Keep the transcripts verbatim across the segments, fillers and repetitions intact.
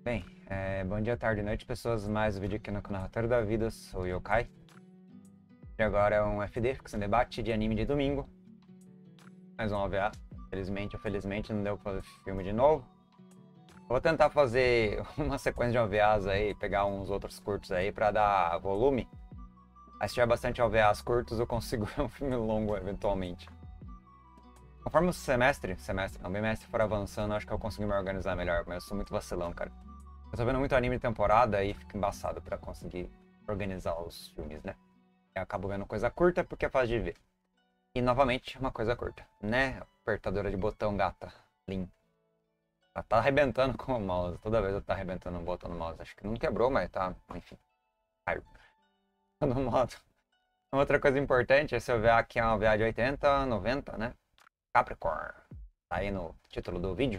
Bem, é, bom dia, tarde e noite, pessoas. Mais um vídeo aqui no Narratório da Vida, sou o Yokai. E agora é um F D, Ficção Debate de anime de domingo. Mais um O V A. Felizmente ou felizmente não deu pra fazer filme de novo. Vou tentar fazer uma sequência de O V As aí, pegar uns outros curtos aí pra dar volume. Aí se tiver bastante O V As curtos eu consigo ver um filme longo eventualmente. Conforme o semestre, semestre, não, bimestre for avançando, acho que eu consigo me organizar melhor, mas eu sou muito vacilão, cara. Eu tô vendo muito anime de temporada e fica embaçado pra conseguir organizar os filmes, né? Eu acabo vendo coisa curta porque é fácil de ver. E novamente, uma coisa curta, né? Apertadora de botão gata, Lin. Ela tá arrebentando com o mouse, toda vez eu tô arrebentando o botão no mouse. Acho que não quebrou, mas tá, enfim. Caiu. No modo. Outra coisa importante, esse O V A aqui é um O V A de oitenta, noventa, né? Capricorn. Tá aí no título do vídeo.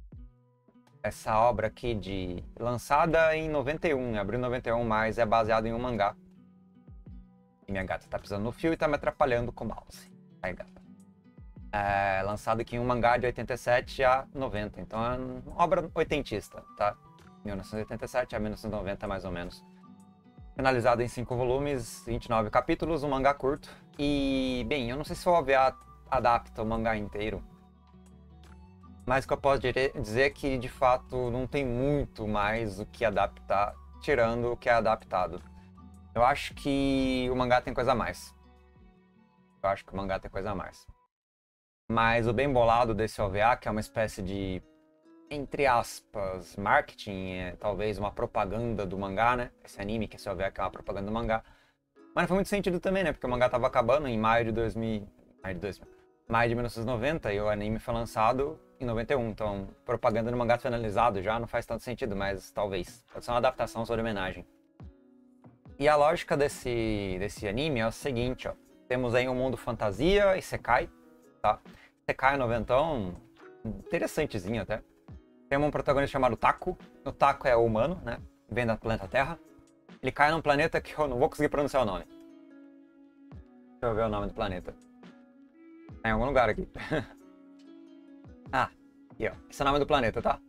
Essa obra aqui de lançada em noventa e um, abril de noventa e um, mas é baseado em um mangá. E minha gata tá pisando no fio e tá me atrapalhando com o mouse. Aí, gata. É lançado aqui em um mangá de oitenta e sete a noventa, então é uma obra oitentista, tá? mil novecentos e oitenta e sete a mil novecentos e noventa, mais ou menos. Finalizado em cinco volumes, vinte e nove capítulos, um mangá curto. E, bem, eu não sei se o O V A adapta o mangá inteiro. Mas o que eu posso dizer é que, de fato, não tem muito mais o que adaptar, tirando o que é adaptado. Eu acho que o mangá tem coisa a mais. Eu acho que o mangá tem coisa a mais. Mas o bem bolado desse O V A, que é uma espécie de, entre aspas, marketing, é, talvez uma propaganda do mangá, né? Esse anime, que esse O V A que é uma propaganda do mangá. Mas não foi muito sentido também, né? Porque o mangá tava acabando em maio de dois mil... Maio de dois mil... Maio de mil novecentos e noventa e o anime foi lançado em noventa e um, então propaganda no mangá finalizado já não faz tanto sentido, mas talvez. Pode ser uma adaptação sobre homenagem. E a lógica desse, desse anime é o seguinte, ó. Temos aí um mundo fantasia, Isekai, tá? Isekai é noventão, interessantezinho até. Temos um protagonista chamado Taco. O Taco é humano, né? Vem do planeta Terra. Ele cai num planeta que eu não vou conseguir pronunciar o nome. Deixa eu ver o nome do planeta. Tá em algum lugar aqui. Ah, aqui ó. Esse é o nome do planeta, tá?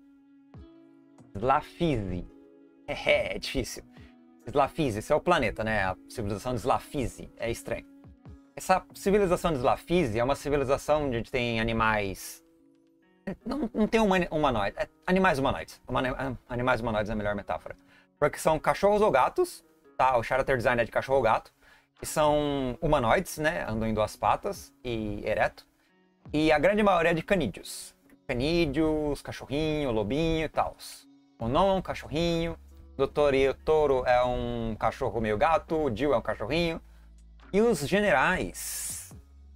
Slafise. É, é difícil. Slafise, esse é o planeta, né? A civilização de Slafise. É estranho. Essa civilização de Slafise é uma civilização onde tem animais... Não, não tem uma, humanoide. É animais humanoides. Uma, animais humanoides é a melhor metáfora. Porque são cachorros ou gatos, tá? O character design é de cachorro ou gato. Que são humanoides, né? Andam em duas patas e ereto. E a grande maioria é de canídeos. Canídeos, cachorrinho, lobinho e tal. O Non é um cachorrinho. doutor Toro é um cachorro meio gato. O Jill é um cachorrinho. E os generais,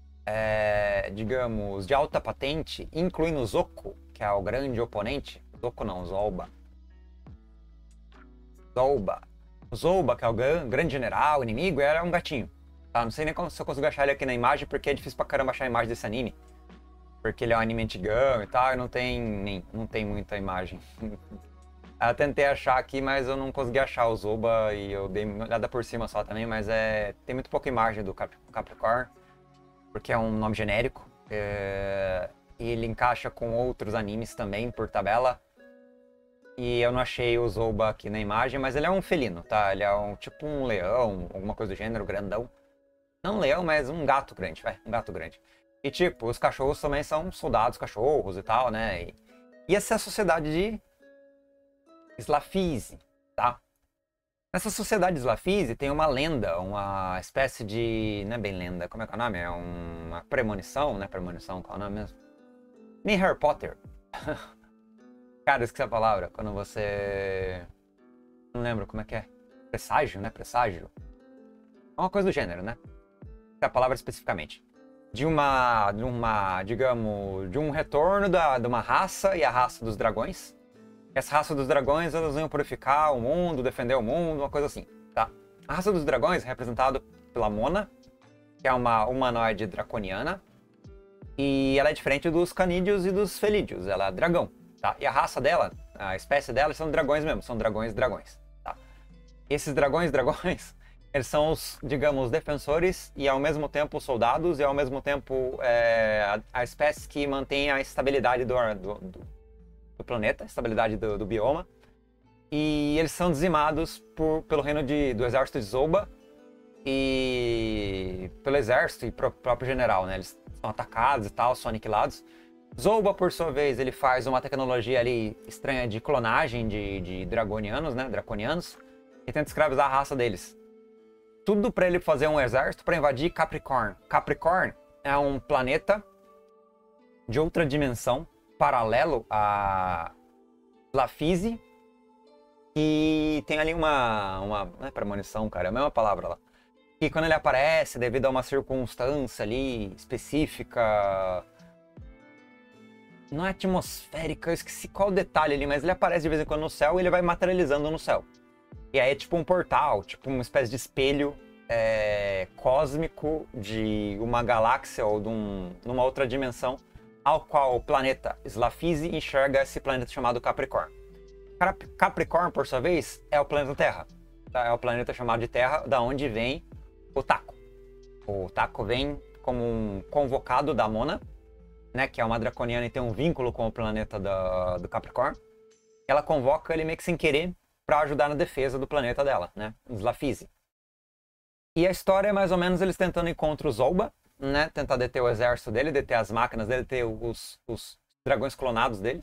é, digamos, de alta patente, incluindo o Zoko, que é o grande oponente. Zoko não, Zolba. Zolba. O Zolba, que é o grande general, inimigo, era um gatinho. Tá? Não sei nem como, se eu consigo achar ele aqui na imagem, porque é difícil pra caramba achar a imagem desse anime. Porque ele é um anime antigão e tal, e não tem, nem, não tem muita imagem. Eu tentei achar aqui, mas eu não consegui achar o Zolba, e eu dei uma olhada por cima só também, mas é, tem muito pouca imagem do Cap, Capricorn, porque é um nome genérico. É, e ele encaixa com outros animes também, por tabela. E eu não achei o Zolba aqui na imagem, mas ele é um felino, tá? Ele é um tipo um leão, alguma coisa do gênero, grandão. Não um leão, mas um gato grande, vai, um gato grande. E tipo, os cachorros também são soldados cachorros e tal, né? E, e essa é a sociedade de Slafise, tá? Nessa sociedade de Slafise tem uma lenda, uma espécie de... Não é bem lenda, como é que é o nome? É uma premonição, né? Premonição, qual é o nome mesmo? Nem Harry Potter. Cara, eu esqueci a palavra. Quando você... Não lembro como é que é. Presságio, né? Presságio. É uma coisa do gênero, né? É a palavra especificamente. De uma... De uma... Digamos... De um retorno da, de uma raça, e a raça dos dragões. Essa raça dos dragões, elas iam purificar o mundo, defender o mundo, uma coisa assim, tá? A raça dos dragões é representada pela Mona, que é uma humanoide draconiana. E ela é diferente dos canídeos e dos felídeos. Ela é dragão. Tá? E a raça dela, a espécie dela, são dragões mesmo, são dragões dragões. Tá? Esses dragões dragões, eles são os, digamos, defensores e ao mesmo tempo soldados e ao mesmo tempo é, a, a espécie que mantém a estabilidade do, do, do, do planeta, a estabilidade do, do bioma. E eles são dizimados por, pelo reino de, do exército de Zolba e pelo exército e pro próprio general, né? Eles são atacados e tal, são aniquilados. Zolba, por sua vez, ele faz uma tecnologia ali estranha de clonagem de, de dragonianos, né? Draconianos. E tenta escravizar a raça deles. Tudo para ele fazer um exército para invadir Capricorn. Capricorn é um planeta de outra dimensão, paralelo a Lafise. E tem ali uma... uma não é premonição, cara, é a mesma palavra lá. E quando ele aparece, devido a uma circunstância ali específica... Não é atmosférica, eu esqueci qual o detalhe ali, mas ele aparece de vez em quando no céu e ele vai materializando no céu. E aí é tipo um portal, tipo uma espécie de espelho é, cósmico de uma galáxia ou de um, numa outra dimensão, ao qual o planeta Slafise enxerga esse planeta chamado Capricorn. Capricorn, por sua vez, é o planeta Terra. Tá? É o planeta chamado de Terra, da onde vem o Taco. O Taco vem como um convocado da Mona, né, que é uma draconiana e tem um vínculo com o planeta da, do Capricorn. Ela convoca ele meio que sem querer para ajudar na defesa do planeta dela, né, Slafise. E a história é mais ou menos eles tentando ir contra o Zolba, né, tentar deter o exército dele, deter as máquinas dele, deter os, os dragões clonados dele.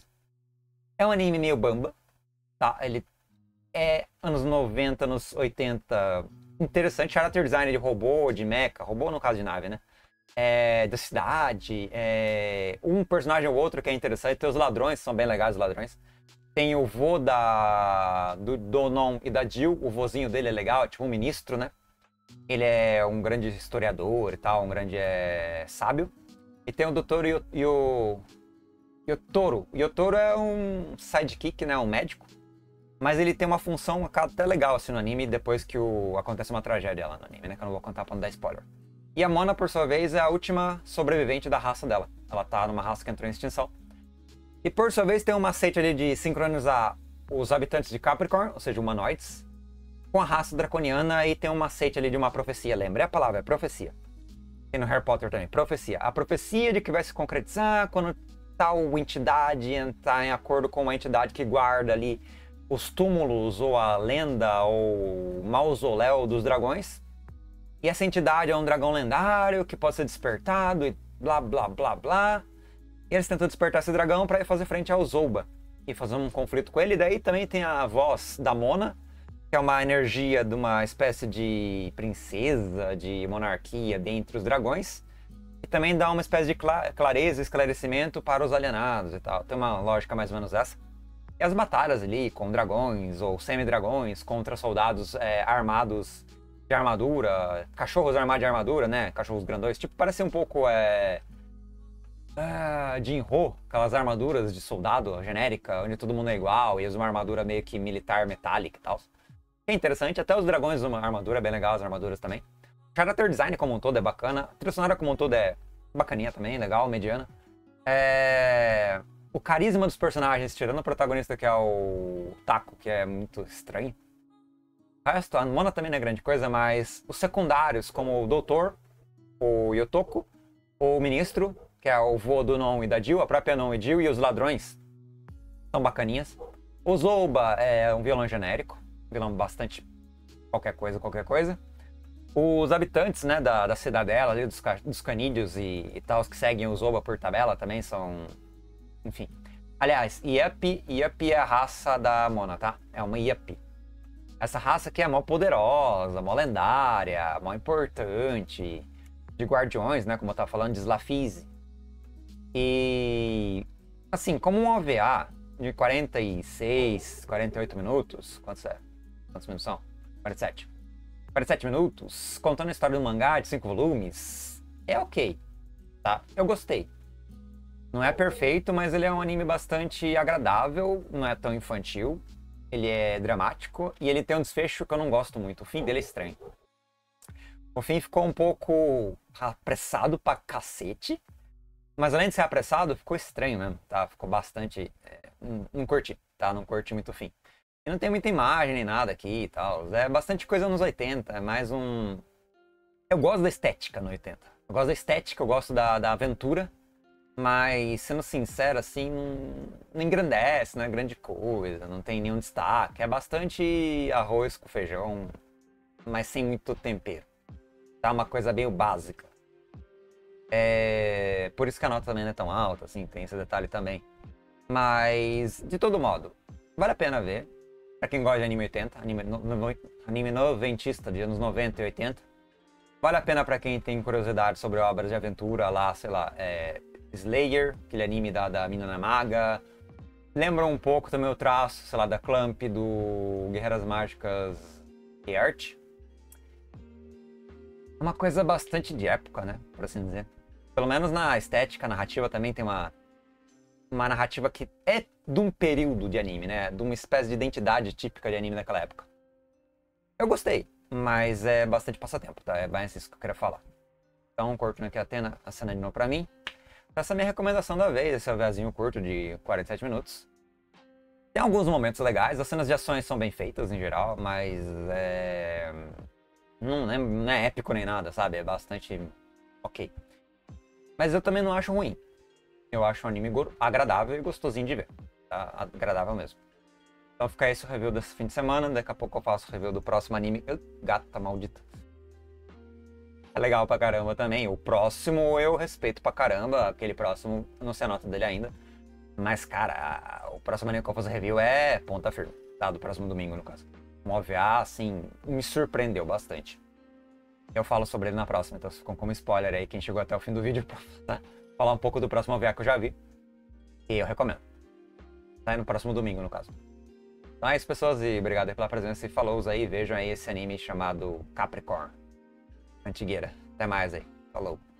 É um anime meio bamba, tá? Ele é anos noventa, anos oitenta, interessante, character design de robô, de mecha, robô no caso de nave, né? É, da cidade, é, um personagem ou outro que é interessante, tem os ladrões, são bem legais os ladrões. Tem o vô da, do Donon e da Jill, o vozinho dele é legal, é tipo um ministro, né? Ele é um grande historiador e tal, um grande é, sábio. E tem o doutor e o, e o Yotoro. O Yotoro é um sidekick, né? Um médico. Mas ele tem uma função até legal assim no anime, depois que o, acontece uma tragédia lá no anime, né? Que eu não vou contar pra não dar spoiler. E a Mona, por sua vez, é a última sobrevivente da raça dela. Ela tá numa raça que entrou em extinção. E por sua vez tem um macete ali de sincronizar os habitantes de Capricorn, ou seja, humanoides, com a raça draconiana, e tem um macete ali de uma profecia. Lembre a palavra, é profecia. Tem no Harry Potter também, profecia. A profecia de que vai se concretizar quando tal entidade entrar em acordo com uma entidade que guarda ali os túmulos, ou a lenda, ou mausoléu dos dragões. E essa entidade é um dragão lendário que pode ser despertado e blá blá blá blá. E eles tentam despertar esse dragão para ir fazer frente ao Zolba e fazer um conflito com ele. E daí também tem a voz da Mona, que é uma energia de uma espécie de princesa, de monarquia dentre os dragões. E também dá uma espécie de clareza e esclarecimento para os alienados e tal. Tem uma lógica mais ou menos essa. E as batalhas ali com dragões ou semi-dragões contra soldados é, armados de armadura, cachorros armados de armadura, né? Cachorros grandões. Tipo, parece um pouco é... Ah, Jinro, aquelas armaduras de soldado genérica, onde todo mundo é igual e usa uma armadura meio que militar metálica e tal. É interessante, até os dragões usam uma armadura, é bem legal as armaduras também. O character design como um todo é bacana, a trilha sonora como um todo é bacaninha também, legal, mediana. É... O carisma dos personagens, tirando o protagonista que é o Taco, que é muito estranho. O resto, a Mona também não é grande coisa, mas os secundários, como o Doutor, o Yotoko, o Ministro, que é o vô do Non e da Jill, a própria Non e Jill, e os ladrões são bacaninhas. O Zolba é um vilão genérico, vilão bastante qualquer coisa, qualquer coisa. Os habitantes, né, da, da cidadela, ali, dos, dos canídeos e, e tal, que seguem o Zolba por tabela também são... Enfim. Aliás, Yuppie, Yuppie é a raça da Mona, tá? É uma Yuppie. Essa raça aqui é mó poderosa, mó lendária, mó importante. De guardiões, né, como eu tava falando, de Slafise. E, assim, como um O V A de quarenta e seis, quarenta e oito minutos, quantos é? Quantos minutos são? quarenta e sete. quarenta e sete minutos, contando a história do mangá de cinco volumes, é ok, tá? Eu gostei. Não é perfeito, mas ele é um anime bastante agradável, não é tão infantil, ele é dramático e ele tem um desfecho que eu não gosto muito, o fim dele é estranho. O fim ficou um pouco apressado pra cacete. Mas além de ser apressado, ficou estranho mesmo, tá? Ficou bastante... É, não, não curti, tá? Não curti muito o fim. E não tem muita imagem nem nada aqui e tal. É bastante coisa nos oitenta, é mais um... Eu gosto da estética no oitenta. Eu gosto da estética, eu gosto da, da aventura. Mas, sendo sincero, assim, não, não engrandece, não é grande coisa, não tem nenhum destaque. É bastante arroz com feijão, mas sem muito tempero. Tá uma coisa meio básica. É... Por isso que a nota também não é tão alta, assim, tem esse detalhe também. Mas, de todo modo, vale a pena ver. Pra quem gosta de anime oitenta, anime, no, no, anime noventista de anos noventa e oitenta. Vale a pena pra quem tem curiosidade sobre obras de aventura lá, sei lá, é, Slayer, aquele anime da, da Mina Maga. Lembra um pouco também o traço, sei lá, da Clamp, do Guerreiras Mágicas Heart. É uma coisa bastante de época, né, por assim dizer. Pelo menos na estética, narrativa também tem uma, uma narrativa que é de um período de anime, né, de uma espécie de identidade típica de anime daquela época. Eu gostei, mas é bastante passatempo, tá? É mais isso que eu queria falar. Então, curtindo aqui a Atena, a cena de novo pra mim. Essa é a minha recomendação da vez, esse OVAzinho curto de quarenta e sete minutos. Tem alguns momentos legais, as cenas de ações são bem feitas em geral, mas é... Não é, não é épico nem nada, sabe? É bastante ok. Mas eu também não acho ruim. Eu acho um anime agradável e gostosinho de ver. Tá? Agradável mesmo. Então fica esse o review desse fim de semana. Daqui a pouco eu faço o review do próximo anime. Gata maldita. É legal pra caramba também. O próximo eu respeito pra caramba. Aquele próximo, eu não sei a nota dele ainda. Mas, cara, o próximo anime que eu vou fazer review é ponta firme. Tá? Do próximo domingo, no caso. Um O V A, assim, me surpreendeu bastante. Eu falo sobre ele na próxima, então ficam como spoiler aí. Quem chegou até o fim do vídeo, tá? Falar um pouco do próximo O V A que eu já vi. E eu recomendo. Tá aí no próximo domingo, no caso. Então é isso, pessoas, e obrigado aí pela presença e falou aí. Vejam aí esse anime chamado Capricorn. Antigueira. Até mais aí. Falou.